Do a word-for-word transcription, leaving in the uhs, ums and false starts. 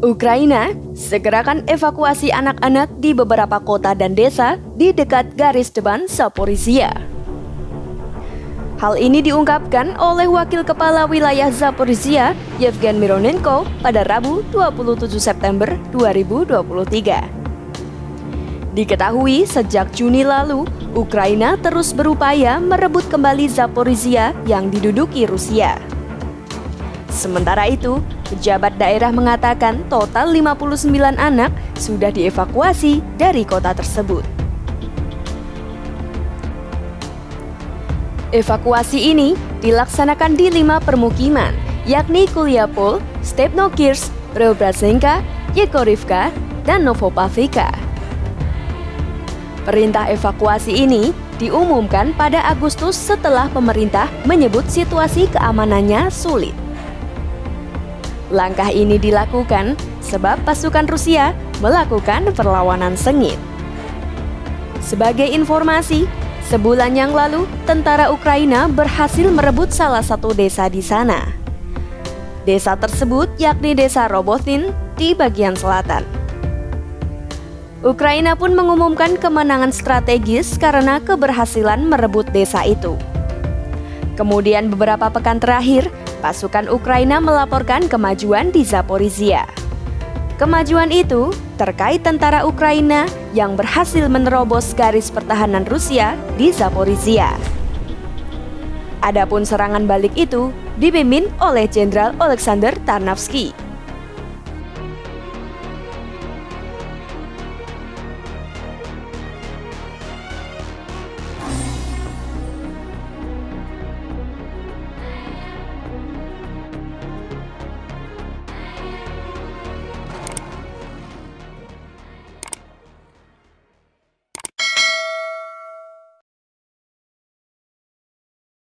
Ukraina segerakan evakuasi anak-anak di beberapa kota dan desa di dekat garis depan Zaporizhia. Hal ini diungkapkan oleh Wakil Kepala Wilayah Zaporizhia, Yevgen Mironenko, pada Rabu dua puluh tujuh September dua ribu dua puluh tiga. Diketahui sejak Juni lalu, Ukraina terus berupaya merebut kembali Zaporizhia yang diduduki Rusia. Sementara itu, pejabat daerah mengatakan total lima puluh sembilan anak sudah dievakuasi dari kota tersebut. Evakuasi ini dilaksanakan di lima permukiman, yakni Kuliapol, Stepnogorsk, Preobrazhenka, Yegorivka, dan Novopavlivka. Perintah evakuasi ini diumumkan pada Agustus setelah pemerintah menyebut situasi keamanannya sulit. Langkah ini dilakukan sebab pasukan Rusia melakukan perlawanan sengit. Sebagai informasi, sebulan yang lalu tentara Ukraina berhasil merebut salah satu desa di sana. Desa tersebut yakni Desa Robotin di bagian selatan. Ukraina pun mengumumkan kemenangan strategis karena keberhasilan merebut desa itu. Kemudian beberapa pekan terakhir, pasukan Ukraina melaporkan kemajuan di Zaporizhia. Kemajuan itu terkait tentara Ukraina yang berhasil menerobos garis pertahanan Rusia di Zaporizhia. Adapun serangan balik itu dipimpin oleh Jenderal Oleksandr Tarnavski.